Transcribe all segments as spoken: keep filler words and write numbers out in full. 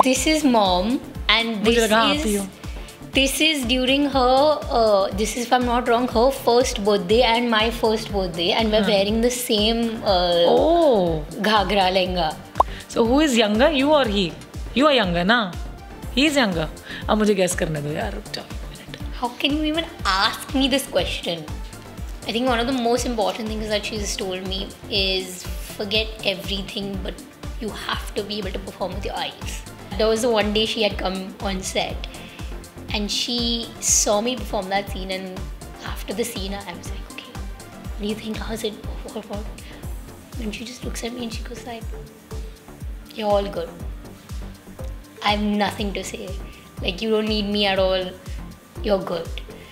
This is mom, and this मुझे लगा आप ही is हो। this is during her. Uh, this is, if I'm not wrong, her first birthday and my first birthday, and we're wearing the same uh, Oh, ghagra lehenga. so who is younger, you or he? You are younger ना? He is younger. अब मुझे guess करने दो यार, रुक जाओ एक minute. How can you even ask me this question? I think one of the most important things that she's told me is forget everything, but you have to be able to perform with your eyes. There was the one day she had come on set and she saw me perform that scene, and after the scene I was like, okay, what do you think? How's it? What, what? And she just looks at me and she goes like, you're all good. I have nothing to say. Like, you don't need me at all. You're good.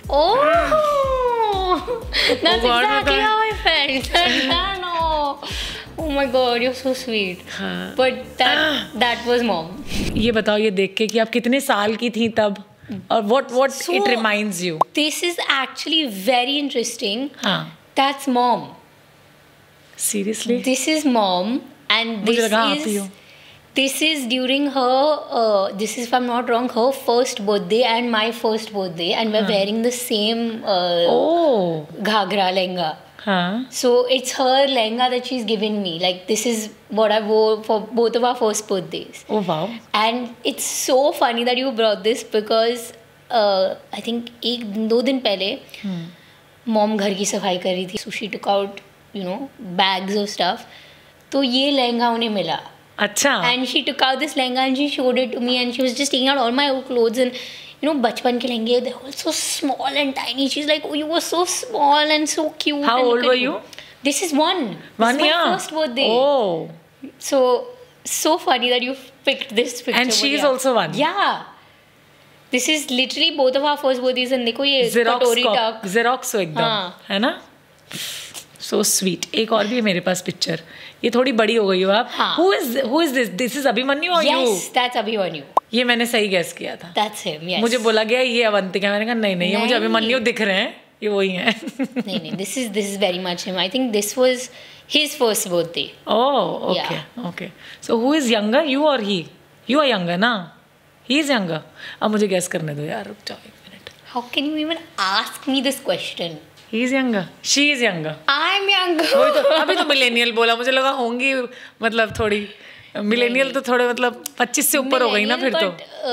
Oh! That's God, exactly God. how I felt. I know. Oh my God, you're so sweet. हाँ. But that that was mom. ये बताओ ये देख के कि आप कितने साल की थी तब और what what So, it reminds you? This is actually very interesting. हाँ. That's mom. Seriously? This is mom, and मुझे this लगा आप ही is हो। this is during her. Uh, this is, if I'm not wrong, her first birthday and my first birthday, and we're wearing the same uh, Oh. ghagra lehenga. हाँ. So it's her lehenga that she's given me. Like, this is what I wore for both of our first birthdays. Oh wow. And it's so funny that you brought this because uh, I think एक दो दिन पहले mom घर की सफाई कर रही थी. So she took out, you know, bags of stuff. तो ये लहंगा उन्हें मिला. अच्छा. And she took out this lehenga and she showed it to me, and she was just taking out all my old clothes, and you know, बचपन के लहंगे, they're all so small and tiny. She's like, oh, you were so small and so cute. How and look old at were you? This is one. One This is year. my first birthday. Oh. So so funny that you picked this picture. And she is Maria. also one. Yeah. This is literally both of our first birthdays, and देखो ये Xerox कटोरी cop- टक. Xerox हो एकदम. हाँ. है ना? So sweet. एक और भी है मेरे पास पिक्चर. ये थोड़ी बड़ी हो गई हो आप. हाँ. Who is who is this? This is Abhimanyu or you? Yes, that's Abhimanyu. ये मैंने सही गैस किया था. That's him. Yes. मुझे बोला गया ये अवंतिका. मैंने कहा नहीं नहीं ये मुझे नहीं. अभिमन्यु दिख रहे हैं. ये वही हैं. नहीं नहीं. This is this is very much him. I think this was his first birthday. Oh, okay, okay. So who is younger, you or he? You are younger, ना? He is younger. अब मुझे गैस करने दो यार, रुक जाओ एक minute. How can you even ask me this question? He is younger. She is younger. I'm younger. वही तो अभी तो मिलेनियल बोला, मुझे लगा होंगी मतलब थोड़ी मिलेनियल तो थोड़े मतलब पच्चीस से ऊपर हो गई ना फिर तो.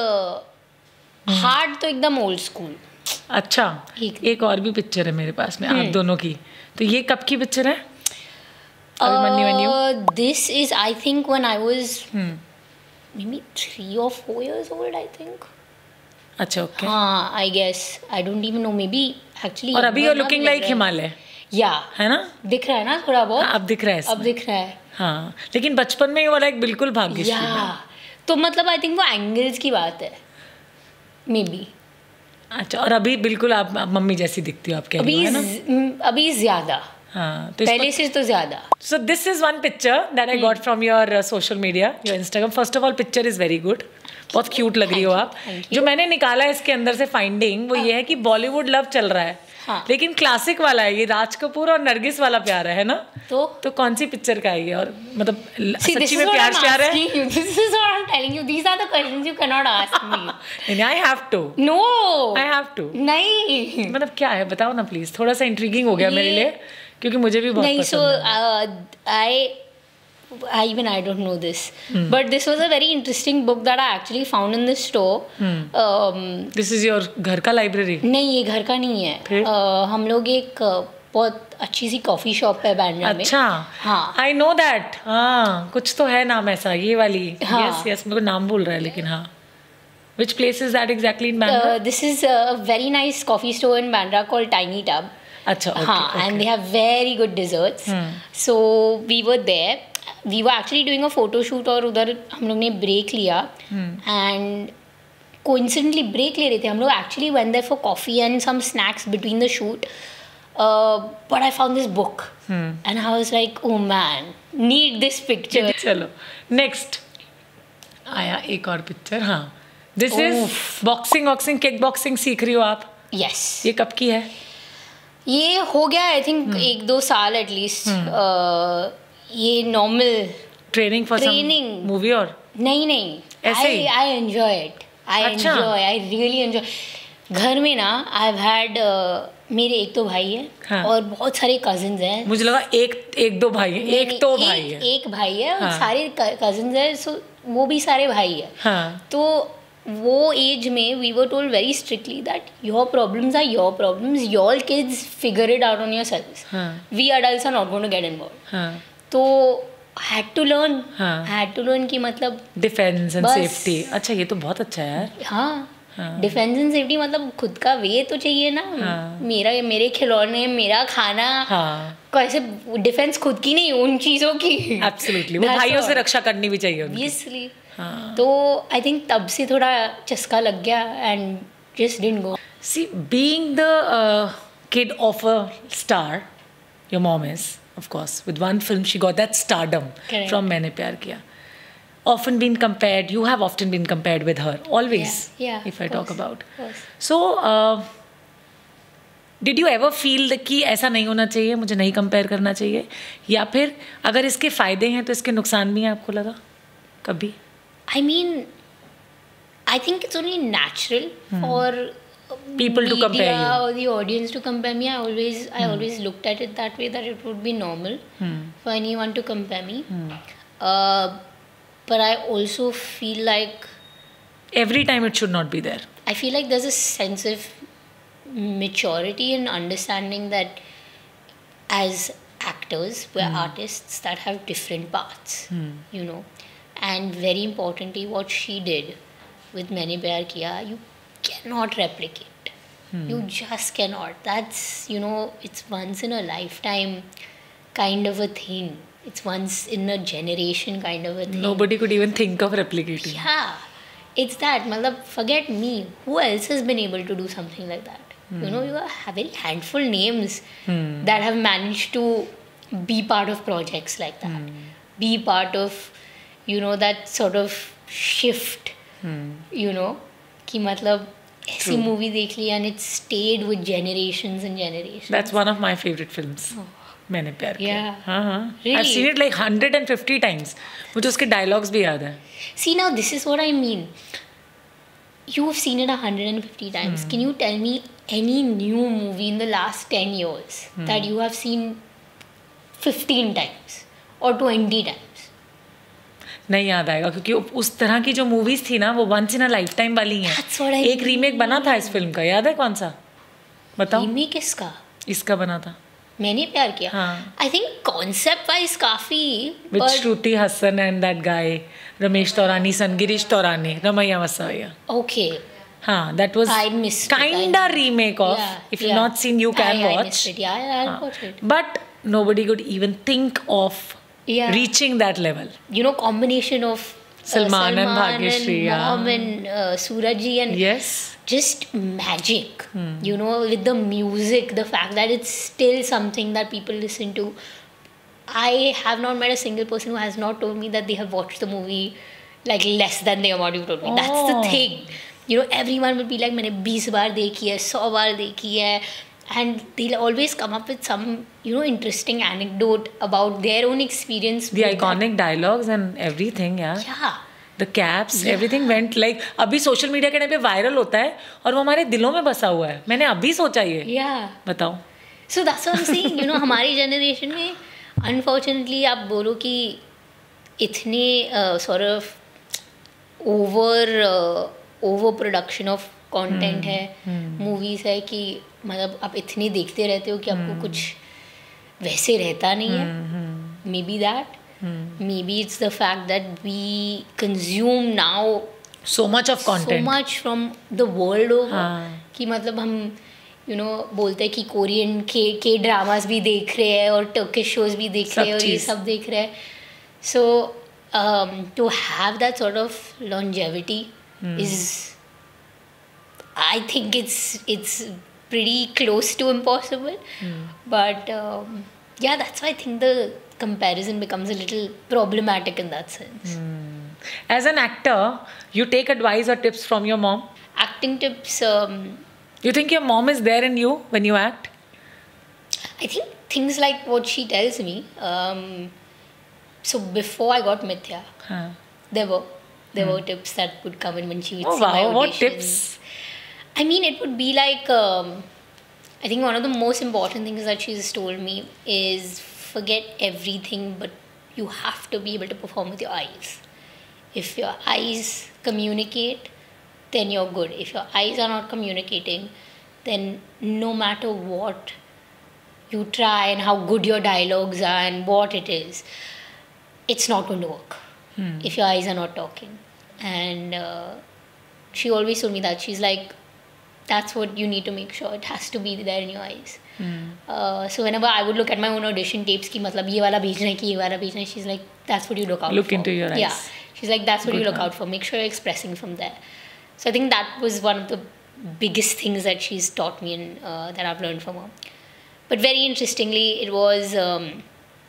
हार्ड तो एकदम ओल्ड स्कूल. अच्छा, एक- एक और भी पिक्चर है मेरे पास में आप दोनों की. तो ये कब की पिक्चर है? Abhimanyu and you? This is, I think, when I was maybe three or four years old, I think. अच्छा, ओके. हाँ, I guess. I don't even know. Maybe actually. और अभी younger you're ना looking भी लग like रहा है. हिमालय, Yeah. है ना? दिख रहा है ना थोड़ा बहुत. अब दिख रहा है अब इसमें. दिख रहा है. हाँ, लेकिन बचपन में ये वाला एक बिल्कुल भाग्यश्री Yeah. था. तो मतलब आई थिंक वो एंगल्स की बात है. Maybe. अच्छा, और अभी बिल्कुल आप आप मम्मी जैसी दिखती हो आप कह रही अभी हो, है ना? ज- अभी ज्यादा. हाँ, तो पहले से तो ज्यादा. So this is one picture that I got from your social media, your Instagram. First of all picture is very good. बहुत क्यूट लग रही हो आप. जो मैंने निकाला है इसके अंदर से फाइंडिंग वो ये है कि बॉलीवुड लव चल रहा है. हाँ. लेकिन क्लासिक वाला है ये, राज कपूर और नरगिस वाला प्यार है ना? तो तो कौन सी पिक्चर का है ये? और मतलब See, this सच्ची is में what प्यार I'm प्यार है? asking you. This is what I'm telling you. These are the questions you cannot ask me. नहीं, I have to. No. I have to. नहीं. मतलब क्या है बताओ ना प्लीज. थोड़ा सा इंट्रीगिंग हो गया मेरे ये- लिए क्योंकि मुझे भी बहुत नहीं. पसंद So है. uh, I. I even I don't know this, but this was a very interesting book that I actually found in the store. Um, this is your घर का लाइब्रेरी? नहीं, ये घर का नहीं है. फिर? uh, हम लोग एक uh, बहुत अच्छी सी कॉफी शॉप है बांद्रा में. अच्छा. हाँ. I know that. हाँ, कुछ तो है नाम ऐसा ये वाली. हाँ. यस यस मेरे को नाम भूल रहा है लेकिन हाँ. Which place is that exactly in Bandra? Uh, this is a very nice coffee store in Bandra called Tiny Tub. अच्छा, okay, हाँ, okay. and they have very good desserts. So we were there. We were actually doing a photo shoot और उधर हम लोग ने break लिया. And coincidentally break ले रहे थे हम लोग. Actually went there for coffee and some snacks between the shoot. Uh, but I found this book. And I was like, oh man, need this picture. चलो नेक्स्ट आया एक और पिक्चर. हाँ, this is boxing. Boxing kick boxing सीख रही हो आप? Yes. ये कब की है? ये हो गया आई थिंक एक दो साल एटलीस्ट. ये normal training for Training. Movie और नहीं नहीं ऐसे ही? I I enjoy it. I अच्छा। enjoy. I really enjoy. घर में ना I've had uh, मेरे एक तो भाई है हाँ। और बहुत सारे cousins हैं. मुझे लगा एक एक दो भाई है, एक तो भाई एक, है. एक भाई है और हाँ। सारे cousins हैं, so वो भी सारे भाई है. हाँ. तो वो एज में we were told very strictly that your problems are your problems, your kids figure it out on yourselves. हाँ. We adults are not going to get involved. हाँ. तो had to learn. हाँ. had to learn कि मतलब defence and बस। Safety. अच्छा ये तो बहुत अच्छा है यार. हाँ. हाँ. डिफेंस एंड सेफ्टी मतलब खुद का वे तो चाहिए ना. हाँ. मेरा मेरे खिलौने, मेरा खाना. हाँ. कैसे डिफेंस खुद की नहीं, उन चीज़ों की. एब्सोल्युटली. वो भाइयों से रक्षा करनी भी चाहिए उनकी. Obviously. हाँ. तो आई थिंक तब से थोड़ा चस्का लग गया and just didn't go. See, being the uh, kid of a star, your mom is, of course, with one film she got that stardom. Correct. From मैंने प्यार किया. Often been compared, you have often been compared with her, always. Yeah, yeah, if I of talk course, about. of course. So, uh, did you ever feel that कि ऐसा नहीं होना चाहिए, मुझे नहीं compare करना चाहिए, या फिर अगर इसके फायदे हैं तो इसके नुकसान भी हैं, आपको लगा कभी? I mean, I think it's only natural Hmm. for People to compare media you. or the audience to compare me. I always, I always looked at it that way, that it would be normal Hmm. for anyone to compare me. Hmm. Uh, but I also feel like Every time it should not be there. I feel like there's a sense of maturity and understanding that as actors, we're artists that have different paths, you know. And very importantly, what she did with Maine Pyar Kiya, you cannot replicate. You just cannot. That's, you know, it's once in a lifetime kind of a thing. It's once in a generation kind of a thing. Nobody could even think of replicating. Yeah, it's that. Matlab, forget me. Who else has been able to do something like that? You know, you have very handful names that have managed to be part of projects like that. Be part of, you know, that sort of shift. You know, कि मतलब ऐसी movie देख ली and it stayed with generations and generations. That's one of my favorite films. मैंने प्यार किया. Yeah. हाँ हाँ. Really? I've seen it like one hundred fifty times. मुझे उसके dialogues भी याद हैं. See, now this is what I mean. You've seen it one hundred fifty times. Can you tell me any new movie in the last ten years that you have seen fifteen times or twenty times? नहीं याद आएगा क्योंकि उस तरह की जो movies थी ना वो once in a lifetime वाली हैं. That's what I एक रीमेक बना था इस फिल्म का, याद है कौन सा? बताओ. Remake किसका? इसका बना था. मैंने प्यार किया. हाँ. I think concept wise काफी. With but Shruti Hassan and that guy Ramesh Taurani, Sangirish Taurani, Ramaiya Vasavaiya. okay. हाँ, that was I missed it. kinda I- remake of. Yeah, If you've yeah. not seen, you can I, I watch. missed it. Yeah, yeah, I'll हाँ. watch it. But nobody could even think of Yeah. reaching that level. You know, combination of uh, Salman and Salman Bhagyashree, and yeah. Mom and uh, Surajji and Yes. just magic. You know, with the music, the fact that it's still something that people listen to. I have not met a single person who has not told me that they have watched the movie like less than the amount you told me. That's the Oh. thing. You know, everyone will be like, मैंने बीस बार देखी है, सौ बार देखी है, and they'll always come up with some, you know, interesting anecdote about their own experience. The with iconic dialogues and everything, yeah. that. Yeah. The caps, everything went like. अभी social media के time पे viral होता है और वो हमारे दिलों में बसा हुआ है. मैंने अभी सोचा ये. Yeah. बताओ. So that's what I'm saying. You know, हमारी generation में unfortunately आप बोलो कि इतने uh, sort of over uh, over production of content है, movies है कि मतलब आप इतनी देखते रहते हो कि आपको कुछ वैसे रहता नहीं है. Maybe that. Maybe it's the fact that we consume now So much of content. so much from the world over हाँ. कि मतलब हम यू नो बोलते हैं कि कोरियन के के ड्रामास भी देख रहे हैं और टर्किश शोज भी देख रहे हैं और ये चीज़. सब देख रहे हैं. So to have that sort of longevity is I think it's it's pretty close to impossible. But um, yeah, that's why I think the comparison becomes a little problematic in that sense. As an actor, you take advice or tips from your mom? Acting tips, um, You think your mom is there in you when you act? I think things like what she tells me. Um, so before I got Mithya, हाँ. there were. There were tips that would come in when she would Oh see my wow, what auditions. tips? I mean, it would be like, um, I think one of the most important things that she's told me is forget everything, but you have to be able to perform with your eyes. If your eyes communicate, then you're good. If your eyes are not communicating, then no matter what you try and how good your dialogues are and what it is, it's not going to work hmm. if your eyes are not talking. And uh, she always told me that. She's like, that's what you need to make sure. It has to be there in your eyes. Hmm. Uh, so whenever I would look at my own audition tapes, ki matlab ye wala bhejna hai ki ye wala bhejna hai, she's like, that's what you look out look for. Look into your eyes. Yeah. She's like, that's what Good you look one. out for. Make sure you're expressing from there. So I think that was one of the biggest things that she's taught me and uh, that I've learned from her. But very interestingly, it was um,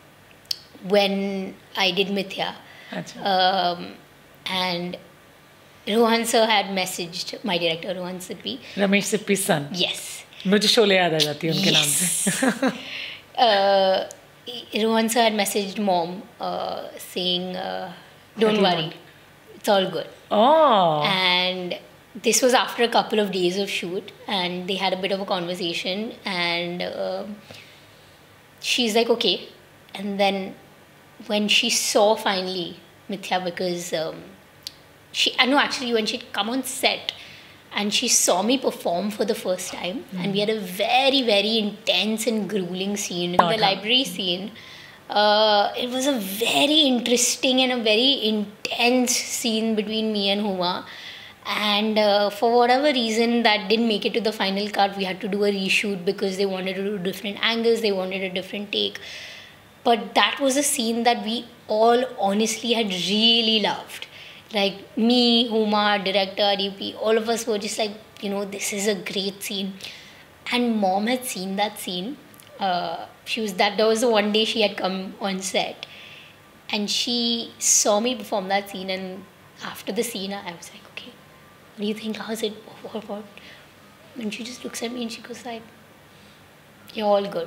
when I did Mithya. Um, and Rohan sir had messaged my director, Rohan Sippy. Ramesh Sippy's son. Yes. मुझे शोले याद आ जाती है उनके नाम से. uh, Rohan sir had messaged mom uh, saying, uh, don't worry, want? It's all good. Oh. And this was after a couple of days of shoot, and they had a bit of a conversation, and uh, she's like, okay. And then when she saw finally Mithya, because um, she, I know actually when she'd come on set and she saw me perform for the first time, mm. and we had a very, very intense and grueling scene, the library scene. Uh, it was a very interesting and a very intense scene between me and Huma. And uh, for whatever reason that didn't make it to the final cut, we had to do a reshoot because they wanted to do different angles, they wanted a different take. But that was a scene that we all honestly had really loved. Like me, Huma, director, D P, all of us were just like, you know, this is a great scene. And mom had seen that scene. Uh, she was that there was the one day she had come on set, and she saw me perform that scene. And after the scene, I was like, okay, what do you think? How's it? What, what? And she just looks at me and she goes like, you're all good.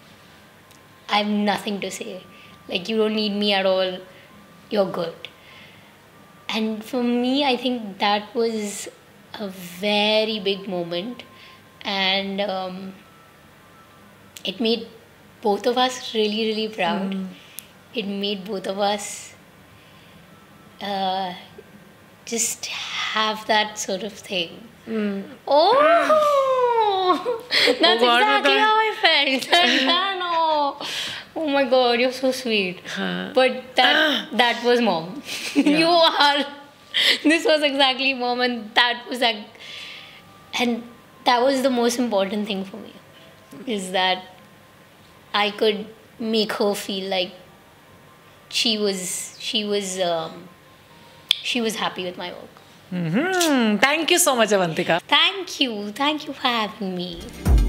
I have nothing to say. Like, you don't need me at all. You're good. And for me, I think that was a very big moment. And um, it made both of us really, really proud. Mm. It made both of us uh, just have that sort of thing. Mm. Oh! That's oh, exactly how I felt. No. Oh my God, you're so sweet. Huh. But that that was mom. Yeah. You are. This was exactly mom, and that was like, and that was the most important thing for me, is that I could make her feel like she was she was um, she was happy with my work. Mm-hmm. Thank you so much, Avantika. Thank you. Thank you for having me.